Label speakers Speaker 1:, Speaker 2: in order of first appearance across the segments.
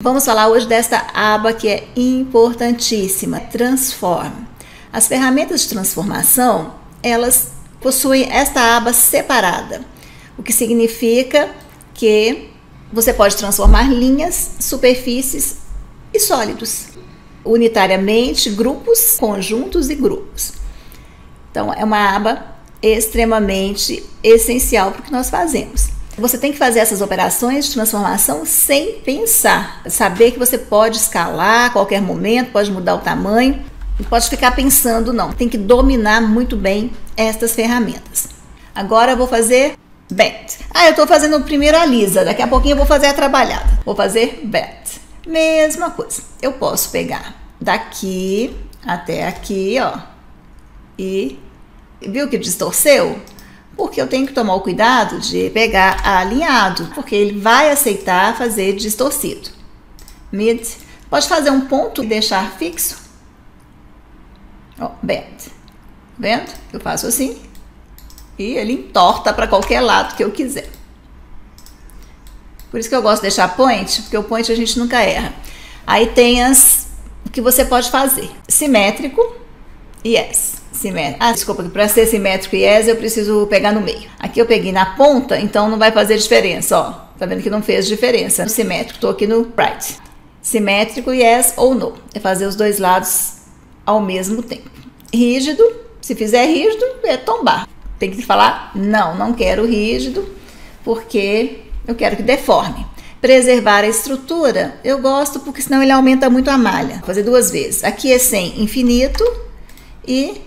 Speaker 1: Vamos falar hoje desta aba que é importantíssima, Transform. As ferramentas de transformação, elas possuem esta aba separada, o que significa que você pode transformar linhas, superfícies e sólidos, unitariamente, grupos, conjuntos e grupos. Então, é uma aba extremamente essencial para o que nós fazemos. Você tem que fazer essas operações de transformação sem pensar, saber que você pode escalar a qualquer momento, pode mudar o tamanho, não pode ficar pensando não, tem que dominar muito bem estas ferramentas. Agora eu vou fazer Bend. Eu estou fazendo primeiro a lisa, daqui a pouquinho eu vou fazer a trabalhada. Vou fazer Bend. Mesma coisa, eu posso pegar daqui até aqui, ó, e viu que distorceu? Porque eu tenho que tomar o cuidado de pegar alinhado, porque ele vai aceitar fazer distorcido. Mid, pode fazer um ponto e deixar fixo. Ó, bend. Vendo? Eu faço assim e ele entorta para qualquer lado que eu quiser. Por isso que eu gosto de deixar point, porque o point a gente nunca erra. Aí tem o que você pode fazer. Simétrico e yes. Desculpa, para ser simétrico e yes eu preciso pegar no meio. Aqui eu peguei na ponta, então não vai fazer diferença, ó. Tá vendo que não fez diferença. Simétrico, tô aqui no right. Simétrico, yes ou no. É fazer os dois lados ao mesmo tempo. Rígido, se fizer rígido, é tombar. Tem que falar, não quero rígido, porque eu quero que deforme. Preservar a estrutura, eu gosto porque senão ele aumenta muito a malha. Vou fazer duas vezes. Aqui é sem infinito e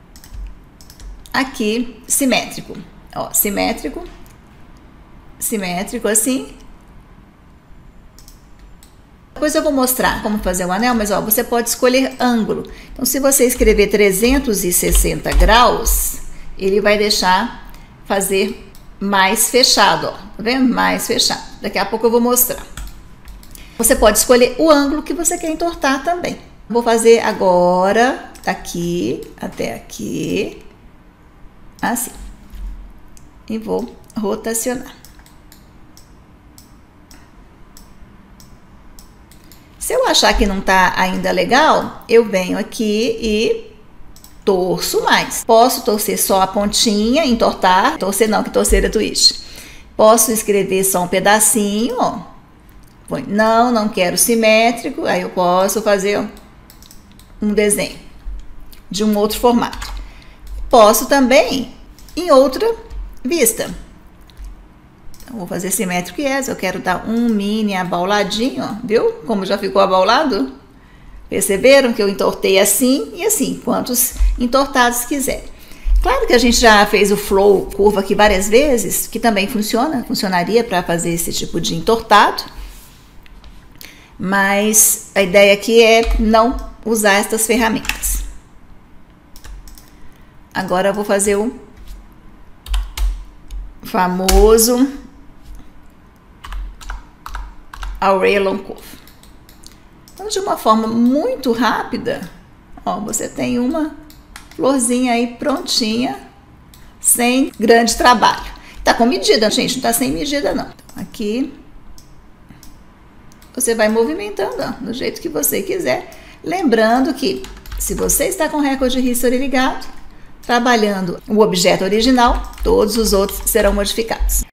Speaker 1: aqui simétrico. Ó, simétrico, simétrico assim. Depois eu vou mostrar como fazer o anel, mas ó, você pode escolher ângulo. Então, se você escrever 360 graus, ele vai deixar fazer mais fechado, ó. Tá vendo? Mais fechado. Daqui a pouco eu vou mostrar. Você pode escolher o ângulo que você quer entortar também. Vou fazer agora daqui até aqui, assim. E vou rotacionar. Se eu achar que não tá ainda legal, eu venho aqui e torço mais. Posso torcer só a pontinha, entortar. Torcer não, que torcer é twist. Posso escrever só um pedacinho, ó. Põe, não quero simétrico. Aí eu posso fazer, ó, um desenho de um outro formato. Posso também em outra vista. Então, vou fazer simétrico yes. Eu quero dar um mini abauladinho, ó. Viu como já ficou abaulado? Perceberam que eu entortei assim e assim, quantos entortados quiser. Claro que a gente já fez o flow curva aqui várias vezes, que também funcionaria para fazer esse tipo de entortado. Mas a ideia aqui é não usar estas ferramentas. Agora eu vou fazer o famoso Aurelon Curve. Então, de uma forma muito rápida, ó, você tem uma florzinha aí prontinha, sem grande trabalho. Tá com medida, gente, não tá sem medida não. Então, aqui você vai movimentando, ó, do jeito que você quiser. Lembrando que, se você está com o recorde history ligado, trabalhando o objeto original, todos os outros serão modificados.